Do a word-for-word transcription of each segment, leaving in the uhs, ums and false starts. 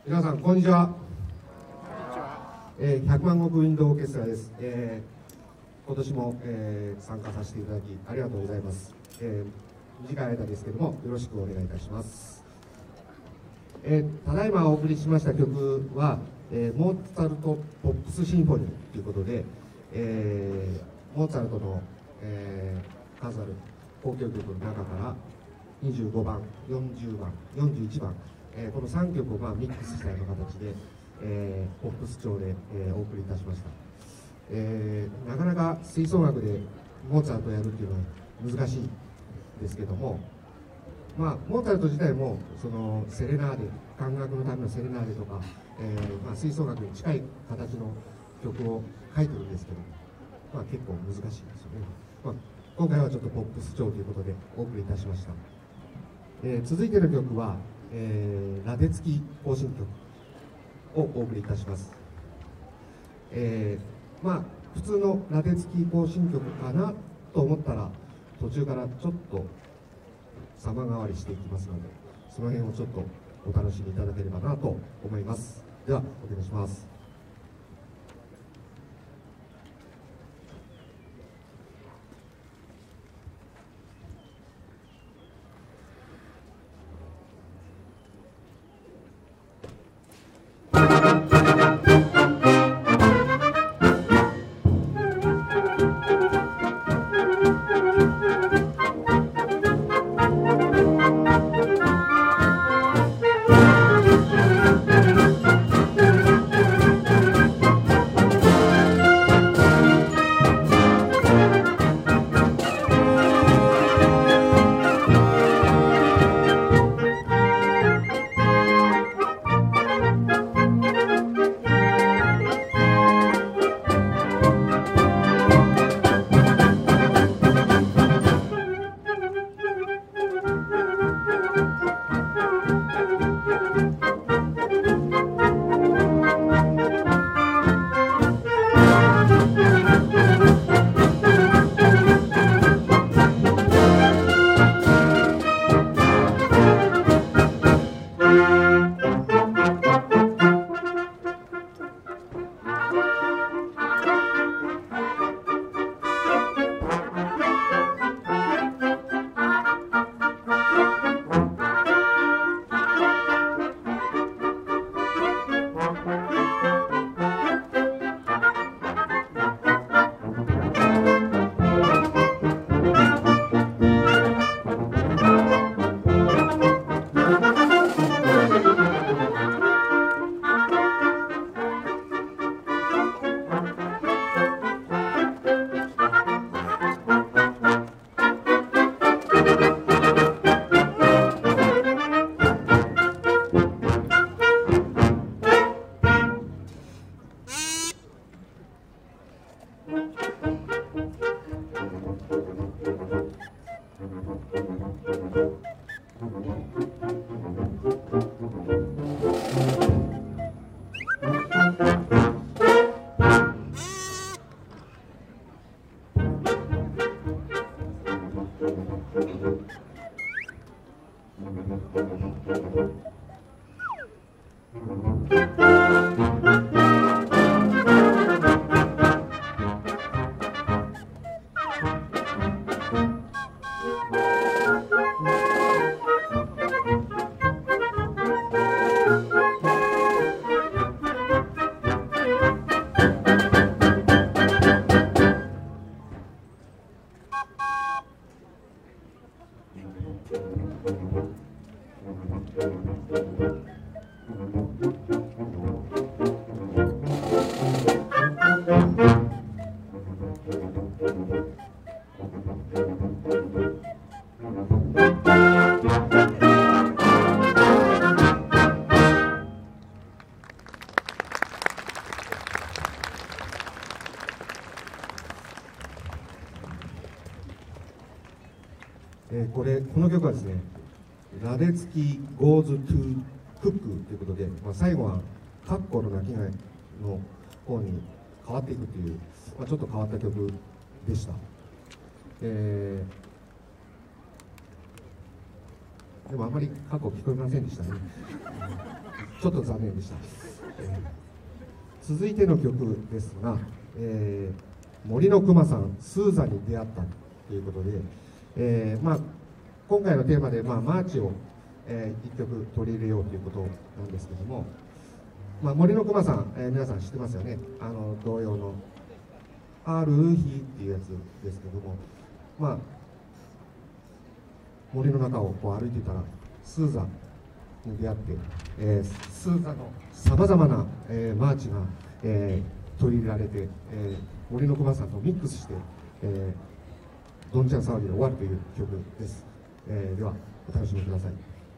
皆さんこんにちは。えー、ひゃくまんごくウィンドウオーケストラです。えー、今年も、えー、参加させていただきありがとうございます。えー、短い間ですけどもよろしくお願いいたします。えー、ただいまお送りしました曲は、えー、モーツァルトポップスシンフォニーということで、えー、モーツァルトの、えー、数ある交響曲の中からにじゅうごばん、よんじゅうばん、よんじゅういちばん、えー、このさんきょくをまあミックスしたような形で、えー、ポップス調で、えー、お送りいたしました。えー、なかなか吹奏楽でモーツァルトをやるっていうのは難しいですけども、まあ、モーツァルト自体もそのセレナーデ、管楽のためのセレナーデとか、えーまあ、吹奏楽に近い形の曲を書いてるんですけど、まあ、結構難しいですよね。まあ、今回はちょっとポップス調ということでお送りいたしました。えー、続いての曲は、えー、ラデツキ行進曲をお送りいたします。えー、まあ普通のラデツキ行進曲かなと思ったら途中からちょっと様変わりしていきますので、その辺をちょっとお楽しみいただければなと思います。ではお願いします。えー、これこの曲はですね、ラデツキ goes to cook ということで、まあ、最後はカッコの鳴き声の方に変わっていくという、まあ、ちょっと変わった曲でした。えー、でもあんまりカッコ聞こえませんでしたね。 ちょっと残念でした。えー、続いての曲ですが、えー、森のくまさん、スーザに出会ったということで、えーまあ、今回のテーマで、まあ、マーチを、えー、いっきょく取り入れようということなんですけども、まあ、森のくまさん、えー、皆さん知ってますよね。あの童謡の「ある日」っていうやつですけども、まあ、森の中をこう歩いていたらスーザに出会って、えー、スーザのさまざまな、えー、マーチが、えー、取り入れられて、えー、森のくまさんとミックスして、えー、どんちゃん騒ぎで終わるという曲です。えー、ではお楽しみください。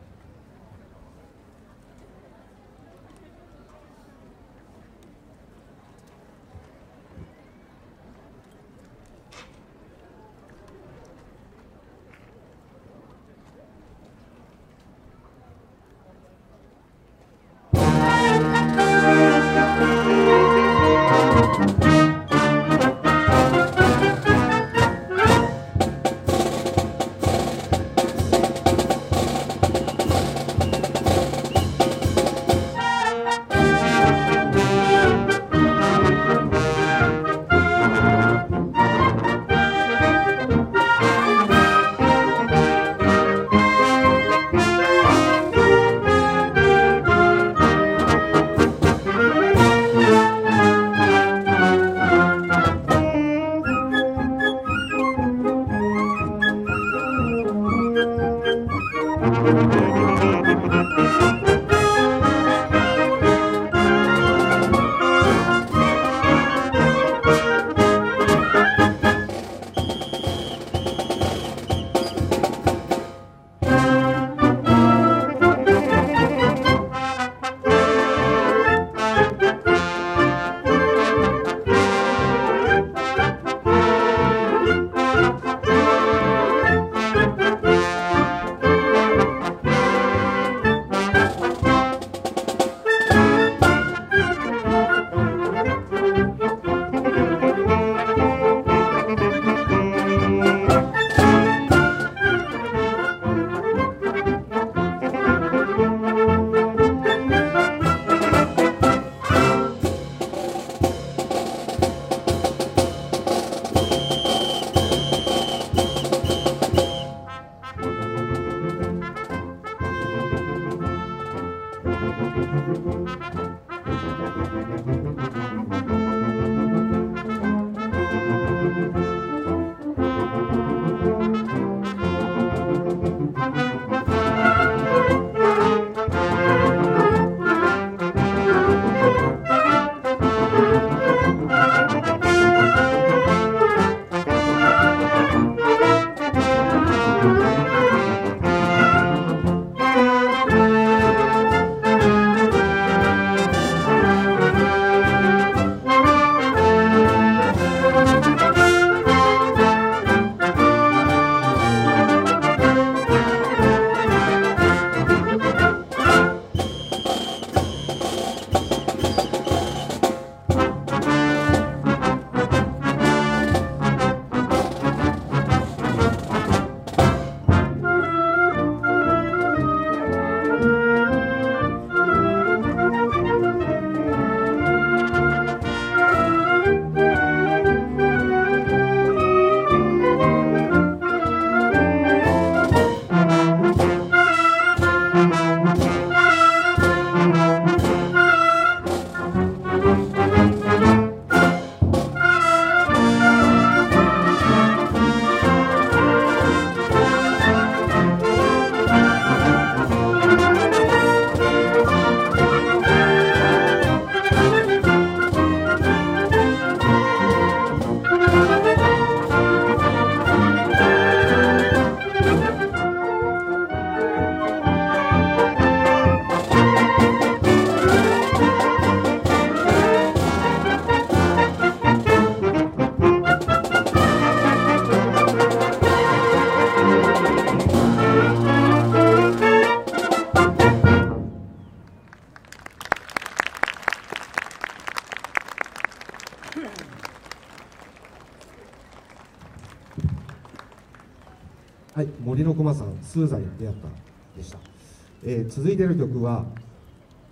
はい、森の駒さん、スーザに出会ったでした。えー、続いての曲は、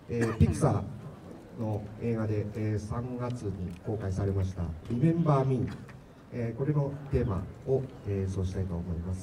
えー、ピクサーの映画で、えー、さんがつに公開されました「リメンバー・ミー」えー、これのテーマを、えー、演奏したいと思います。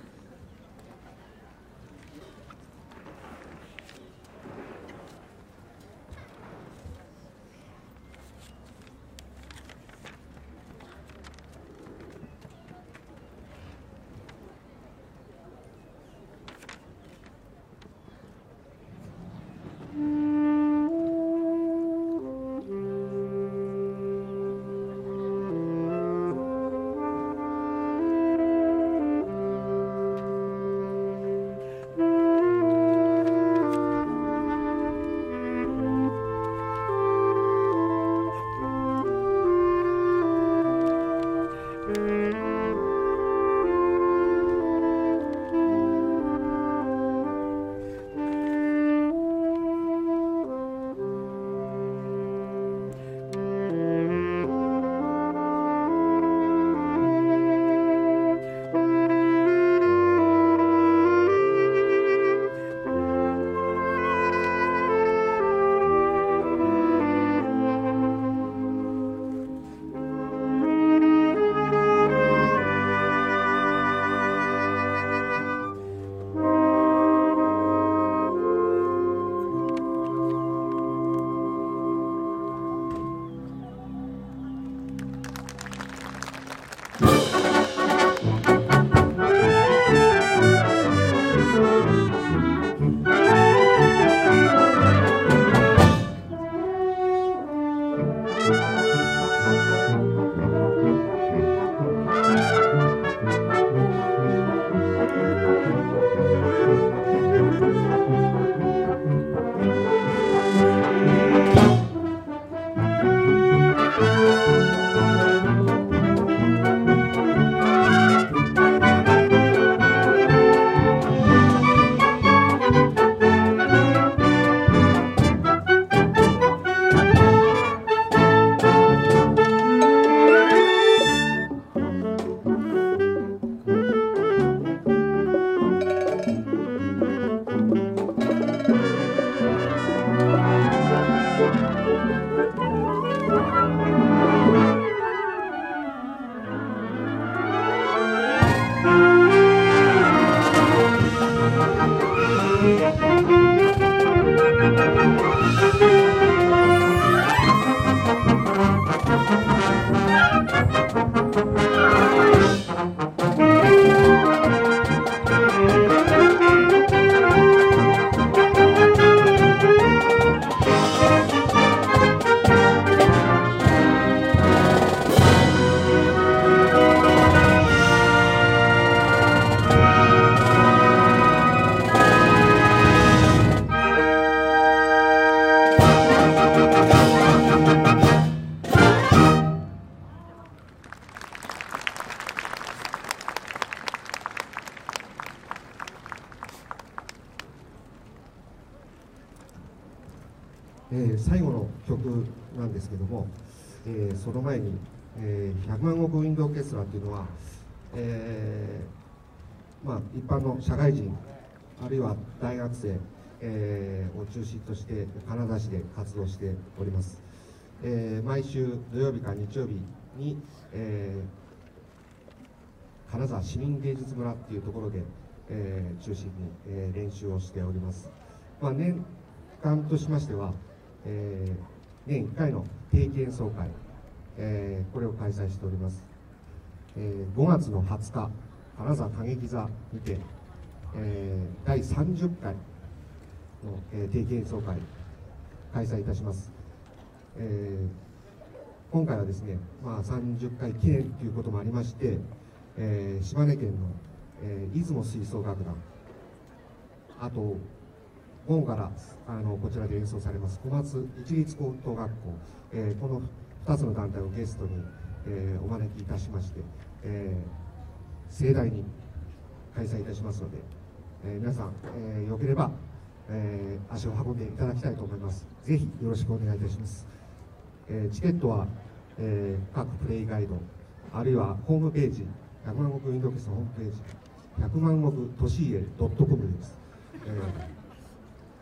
えー、最後の曲なんですけども、えー、その前に、えー、ひゃくまんごくウィンドオーケストラというのは、えーまあ、一般の社会人あるいは大学生、えー、を中心として金沢市で活動しております。えー、毎週土曜日か日曜日に、えー、金沢市民芸術村っていうところで、えー、中心に、えー、練習をしております。まあ、年間としましては、えー、年いっかいの定期演奏会、えー、これを開催しております。えー、ごがつのはつか金沢歌劇座にて、えー、だいさんじゅっかいの、えー、定期演奏会開催いたします。えー、今回はですね、まあ、さんじゅっかい記念ということもありまして、えー、島根県の、えー、出雲吹奏楽団、あと午後からあのこちらで演奏されます小松市立高等学校、えー、このふたつの団体をゲストに、えー、お招きいたしまして、えー、盛大に開催いたしますので、えー、皆さん、えー、よければ、えー、足を運んでいただきたいと思います。ぜひよろしくお願いいたします。えー、チケットは、えー、各プレイガイドあるいはホームページひゃくまんごくウィンドオーケストラホームページひゃくまんごくとしいえ .com です。えー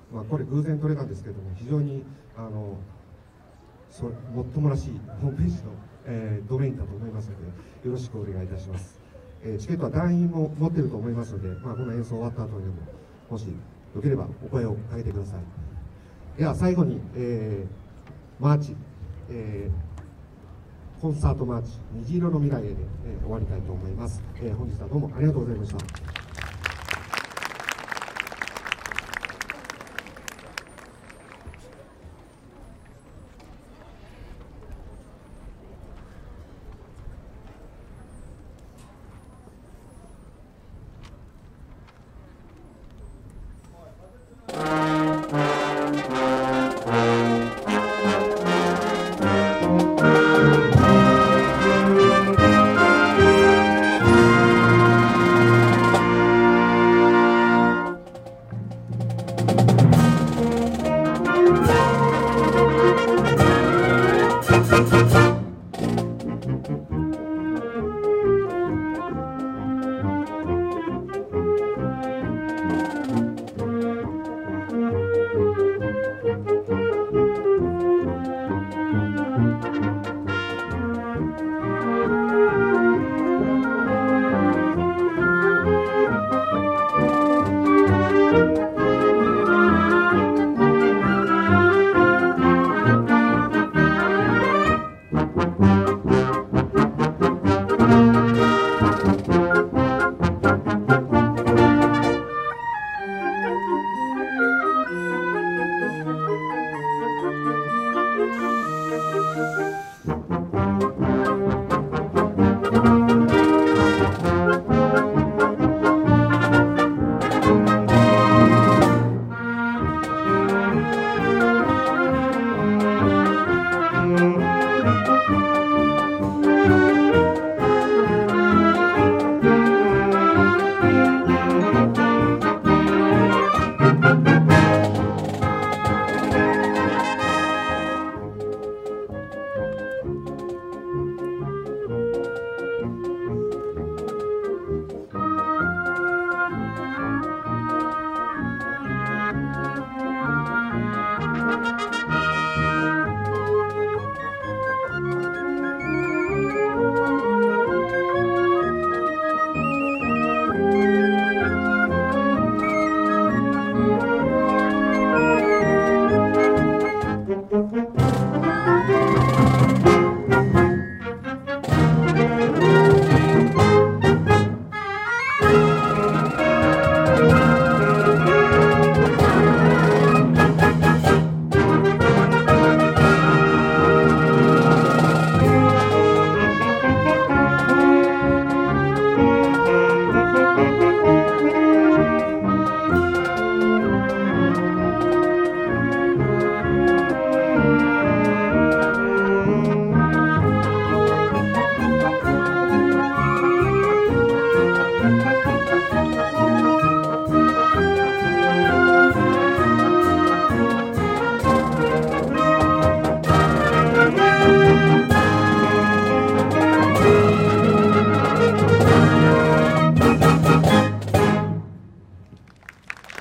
まあ、これ偶然取れたんですけども、非常にあのそれもっともらしいホームページの、えー、ドメインだと思いますので、よろしくお願いいたします。えー、チケットは団員も持っていると思いますので、まあ、この演奏終わった後にでももしよければお声をかけてください。では最後に、えー、マーチ、えー、コンサートマーチ虹色の未来へで、えー、終わりたいと思います。えー、本日はどうもありがとうございました。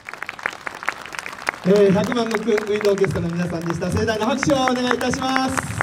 えー、ひゃくまん石ウィンドオーケストラの皆さんでした。盛大な拍手をお願いいたします。